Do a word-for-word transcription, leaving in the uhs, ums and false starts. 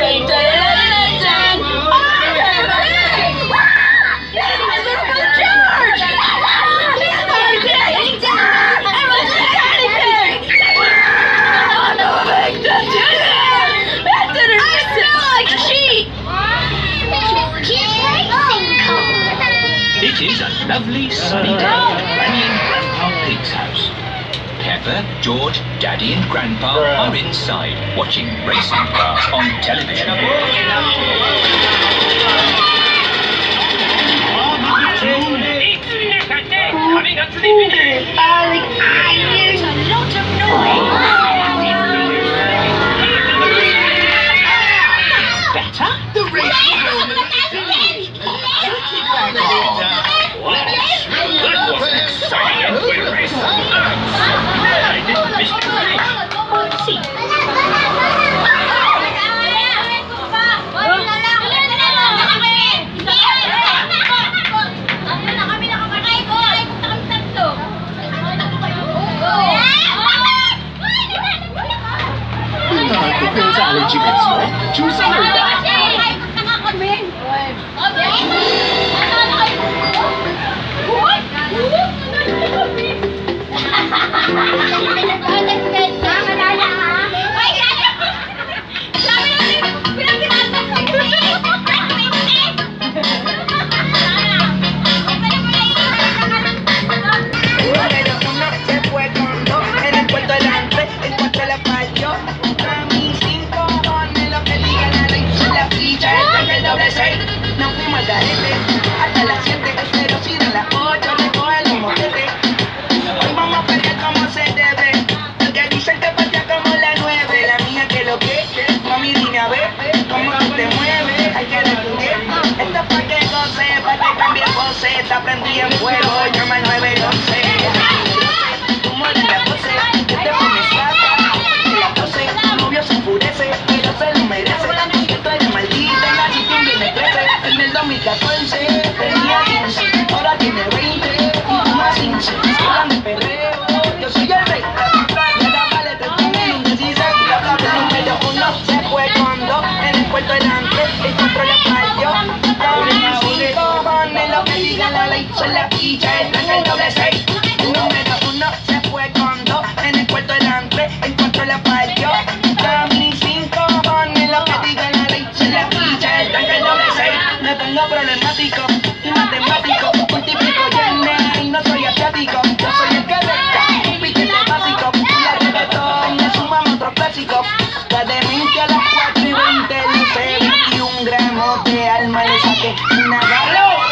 It is a lovely sunny day at Granny and Grandpa Pig's house. Peppa, George, Daddy and Grandpa are inside watching racing cars on television. Coming up to the finish. Darling, I use a lot of noise. That's better. The race is over. That was an exciting end to a race. I'm glad I didn't miss the race. See. Nakakapil sa allergy meds mo? Choose a word ba? Nos fuimos al garete hasta las siete, pero si de las ocho recoge los motetes. Hoy vamos a pelear como se debe, porque dicen que patea como la nueve. La mía que lo que, mami dime a ver cómo tú te mueves. Hay que descubrir, esto es pa' que goce, pa' que cambie voce. Te aprendí en fuego, llama al nueve once. Tú mueres la pose, que te pones plata, que la pose, tu novio se enfurece, pero se lo merece. Que tú eres maldita, la gestión viene crece. En el dos mil catorce tenía quince, ahora tiene veinte y tú más quince. Hablan de perreo, yo soy el rey. Y ahora vale tres mil dieciséis. La plata número uno se fue con dos en el puerto delante. El control le falló. Cinco cojones lo que diga la ley. Son la picha, el tranque, el doble seis. Número uno se fue con dos en el puerto delante. El control le falló. Cinco cojones lo que diga la ley. Son la picha, el tranque, el doble seis. Me pongo problemático y matemático, multiplico llene y no soy asiático. Yo soy el que resta, un piquete básico y la reggaetón le sumamos otro clásico. La demencia a las cuatro y veinte, luce veintiún gramos de alma le saqué una galo.